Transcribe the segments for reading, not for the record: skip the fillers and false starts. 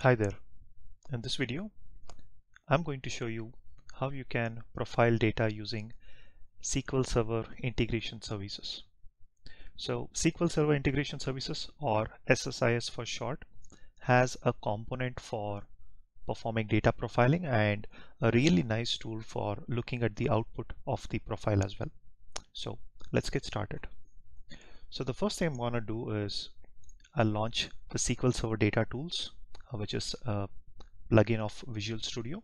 Hi there. In this video, I'm going to show you how you can profile data using SQL Server Integration Services. So SQL Server Integration Services, or SSIS for short, has a component for performing data profiling and a really nice tool for looking at the output of the profile as well. So let's get started. So the first thing I'm going to do is I'll launch the SQL Server Data Tools, which is a plugin of Visual Studio.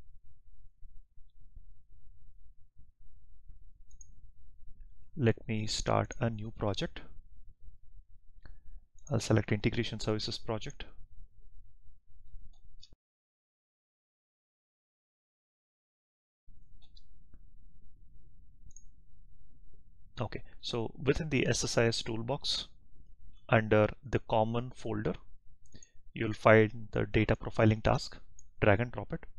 Let me start a new project. I'll select Integration Services project. Okay, so within the SSIS toolbox, under the common folder, you'll find the data profiling task. Drag and drop it.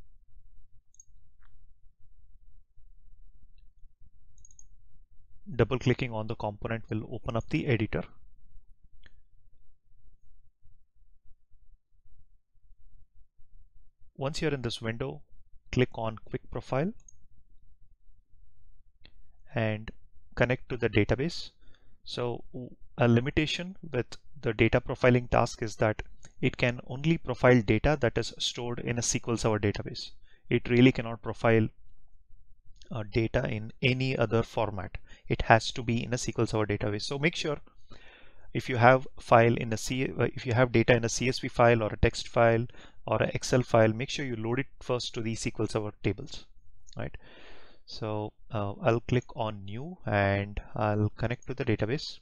Double clicking on the component will open up the editor. Once you're in this window, click on Quick Profile and connect to the database. So a limitation with the data profiling task is that it can only profile data that is stored in a SQL Server database. It really cannot profile data in any other format. It has to be in a SQL Server database. So make sure if you have file in a if you have data in a CSV file or a text file or an Excel file, make sure you load it first to the SQL Server tables, right? So I'll click on New and I'll connect to the database.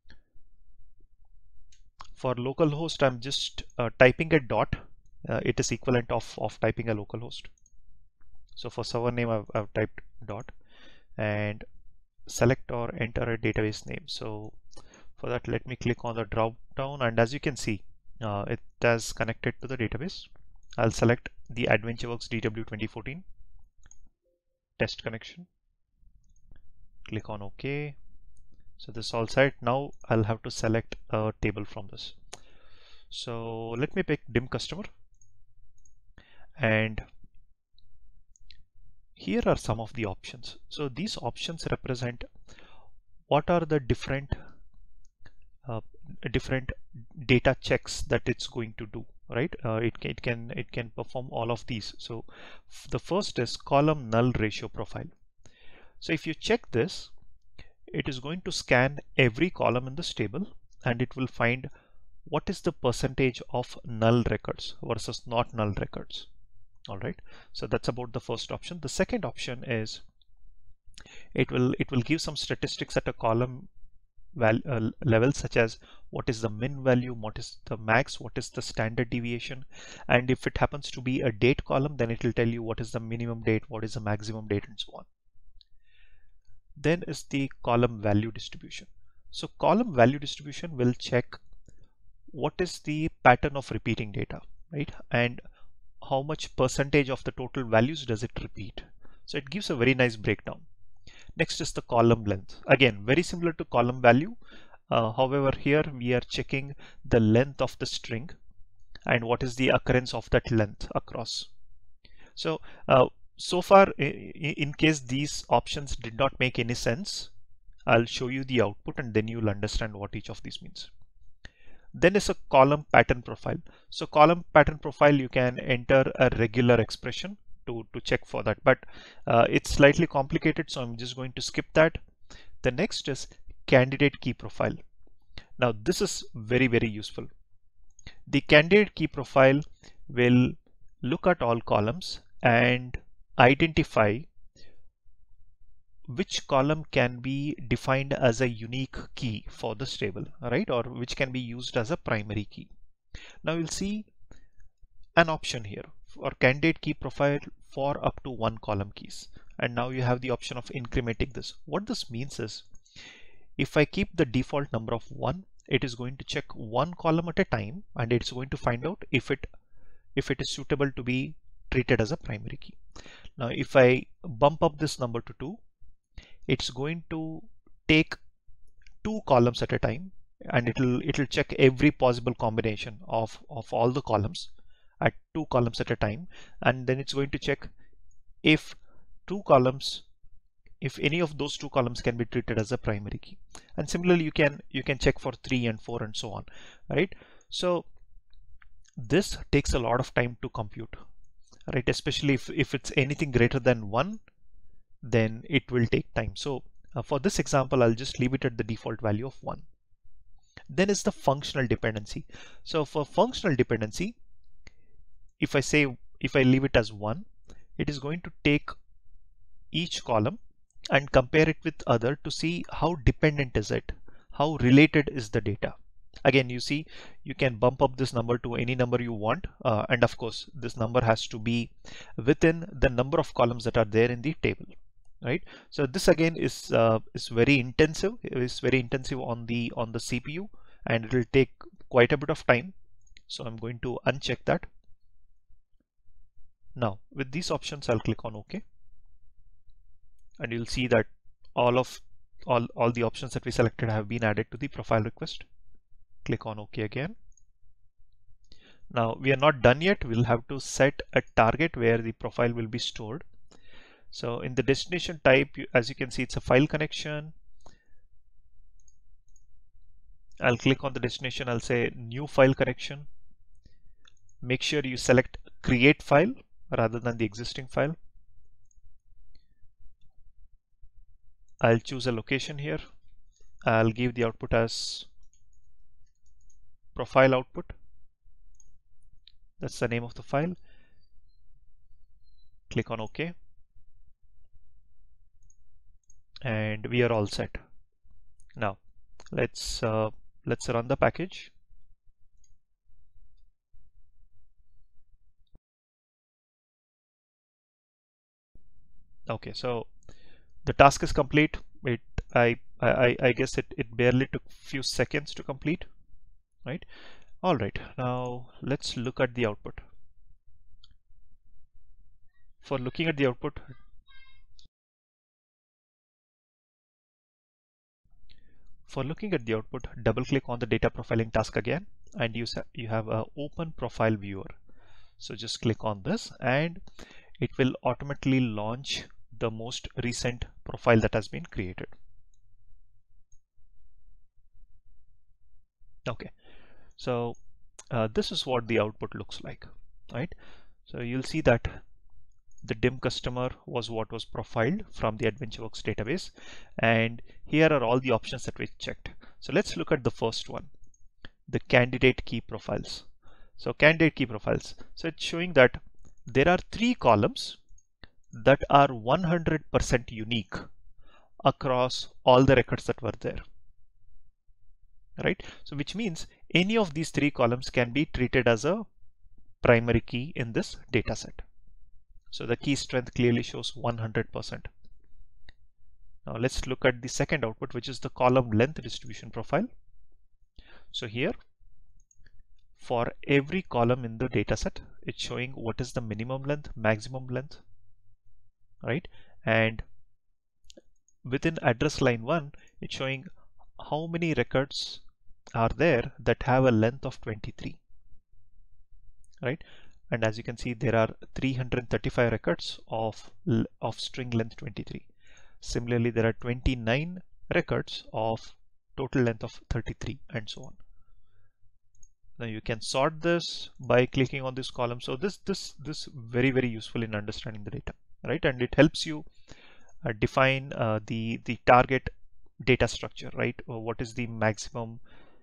For localhost, I'm just typing a dot. It is equivalent of typing a localhost. So for server name, I've typed dot and select or enter a database name. So for that, let me click on the drop down, and as you can see, it has connected to the database. I'll select the AdventureWorks DW 2014 test connection. Click on OK. So this is all set. Now I'll have to select a table from this. So let me pick dim customer, and here are some of the options. So these options represent what are the different data checks that it's going to do, right? It can perform all of these. So the first is column null ratio profile. So if you check this, it is going to scan every column in this table and it will find what is the percentage of null records versus not null records. All right, so that's about the first option. The second option is it will give some statistics at a column level, such as what is the min value, what is the max, what is the standard deviation, and if it happens to be a date column, then it will tell you what is the minimum date, what is the maximum date, and so on. Then is the column value distribution. So column value distribution will check what is the pattern of repeating data, right? And how much percentage of the total values does it repeat. So it gives a very nice breakdown. Next is the column length. Again, very similar to column value. However, here we are checking the length of the string and what is the occurrence of that length across. So so far, in case these options did not make any sense, I'll show you the output and then you'll understand what each of these means. Then is a column pattern profile. So column pattern profile, you can enter a regular expression to check for that, but it's slightly complicated, so I'm just going to skip that. The next is candidate key profile. Now this is very, very useful. The candidate key profile will look at all columns and identify which column can be defined as a unique key for this table, right? Or which can be used as a primary key. Now you'll see an option here for candidate key profile for up to 1 column keys. And now you have the option of incrementing this. What this means is if I keep the default number of 1, it is going to check 1 column at a time and it's going to find out if it is suitable to be treated as a primary key. Now if I bump up this number to 2, it's going to take 2 columns at a time and it'll check every possible combination of all the columns at 2 columns at a time, and then it's going to check if two columns, if any of those 2 columns can be treated as a primary key. And similarly, you can check for 3 and 4 and so on, right? So this takes a lot of time to compute, right? Especially if it's anything greater than 1, then it will take time. So for this example, I'll just leave it at the default value of 1. Then is the functional dependency. So for functional dependency, if I leave it as 1, it is going to take each column and compare it with other to see how dependent is it, how related is the data. Again, you see, you can bump up this number to any number you want, and of course this number has to be within the number of columns that are there in the table, right? So this again is very intensive. It is very intensive on the CPU, and it will take quite a bit of time. So I'm going to uncheck that. Now with these options, I'll click on OK, and you'll see that all the options that we selected have been added to the profile request. Click on OK again. Now we are not done yet. We'll have to set a target where the profile will be stored. So in the destination type, as you can see, it's a file connection. I'll click on the destination. I'll say new file connection. Make sure you select create file rather than the existing file. I'll choose a location here. I'll give the output as profile output. That's the name of the file. Click on OK. And we are all set. Now let's run the package. Okay, so the task is complete. I guess it barely took few seconds to complete, right? All right, now let's look at the output. For looking at the output, double click on the data profiling task again, and you have a open profile viewer. So just click on this and it will automatically launch the most recent profile that has been created. Okay, so this is what the output looks like, right? So you'll see that the DIM customer was what was profiled from the AdventureWorks database, and here are all the options that we checked. So let's look at the first one, the candidate key profiles. So candidate key profiles, so it's showing that there are 3 columns that are 100% unique across all the records that were there, right? So which means any of these 3 columns can be treated as a primary key in this data set. So the key strength clearly shows 100%. Now let's look at the second output, which is the column length distribution profile. So here, for every column in the data set, it's showing what is the minimum length, maximum length, right? And within address line 1, it's showing how many records are there that have a length of 23, right? And as you can see, there are 335 records of string length 23. Similarly, there are 29 records of total length of 33, and so on. Now you can sort this by clicking on this column. So this very, very useful in understanding the data, right? And it helps you define the target data structure, right? Or what is the maximum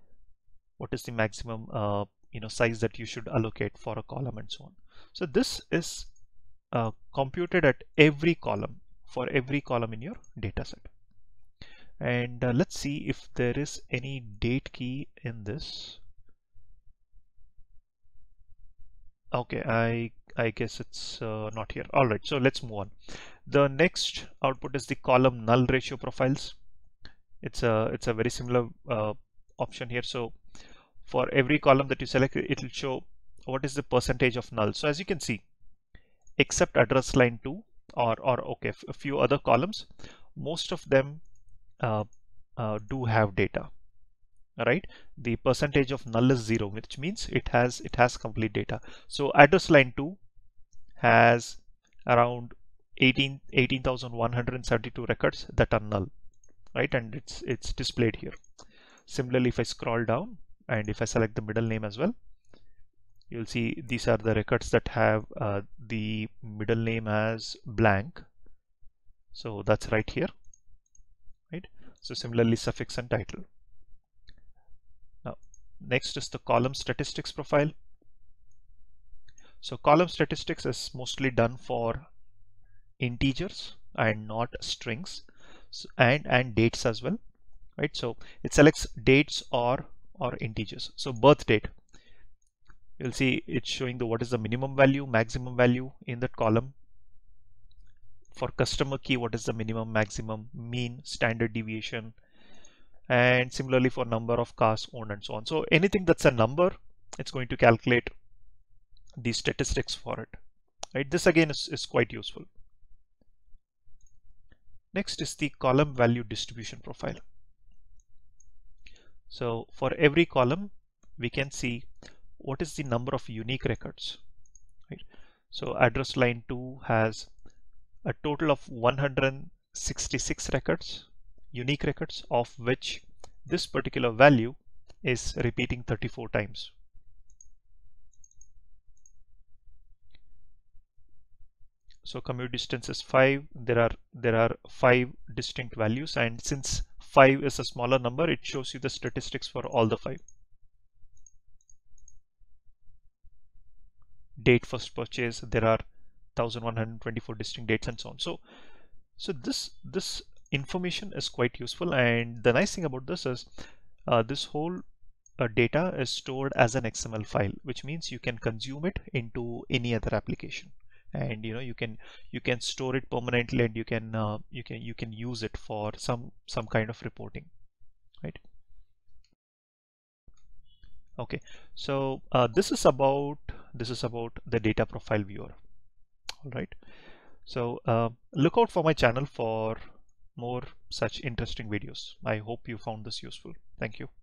size that you should allocate for a column, and so on. So this is computed at every column, for every column in your data set. And let's see if there is any date key in this. Okay, I guess it's not here. All right, so let's move on. The next output is the column null ratio profiles. It's a very similar option here. So for every column that you select, it will show what is the percentage of null. So as you can see, except address line 2 or okay, a few other columns, most of them do have data, right? The percentage of null is 0, which means it has complete data. So address line 2 has around 18,172 records that are null, right? And it's displayed here. Similarly, if I scroll down and if I select the middle name as well, you'll see these are the records that have the middle name as blank. So that's right here, right? So similarly, suffix and title. Now, next is the column statistics profile. So column statistics is mostly done for integers and not strings, and dates as well, right? So it selects dates or integers. So birth date, you'll see it's showing the what is the minimum value, maximum value in that column. For customer key, what is the minimum, maximum, mean, standard deviation, and similarly for number of cars owned and so on. So anything that's a number, it's going to calculate the statistics for it, right? This again is quite useful. Next is the column value distribution profile. So for every column, we can see what is the number of unique records, right? So address line 2 has a total of 166 records, unique records, of which this particular value is repeating 34 times. So commute distance is 5. There are 5 distinct values, and since 5 is a smaller number, it shows you the statistics for all the 5. Date first purchase, there are 1124 distinct dates and so on. So this information is quite useful, and the nice thing about this is this whole data is stored as an XML file, which means you can consume it into any other application, and you can store it permanently, and you can use it for some kind of reporting, right? Okay, so this is about the data profile viewer. All right, so look out for my channel for more such interesting videos. I hope you found this useful. Thank you.